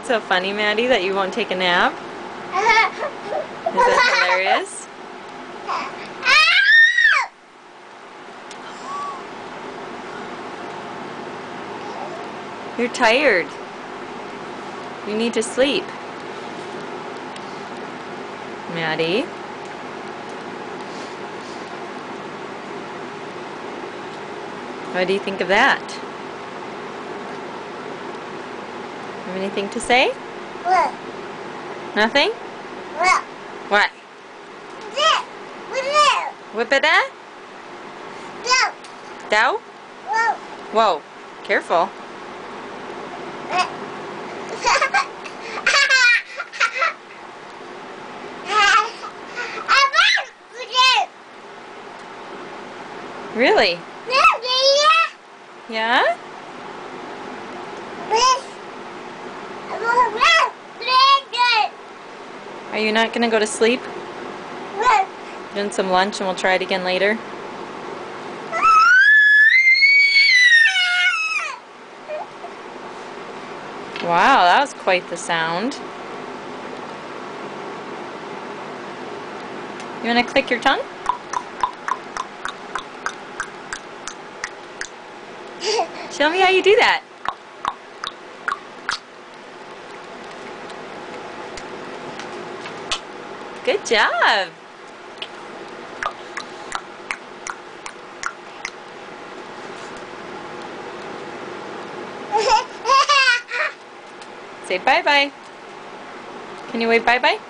so funny, Maddie, that you won't take a nap? Is that hilarious? You're tired. You need to sleep. Maddie? What do you think of that? Have anything to say? What? Nothing? What? What? Whip it at? No. Dow? Whoa. Whoa. Careful. Really? Yeah? Are you not going to go to sleep? Doing some lunch and we'll try it again later? Wow, that was quite the sound. You want to click your tongue? Show me how you do that. Good job. Say bye-bye. Can you wave bye-bye?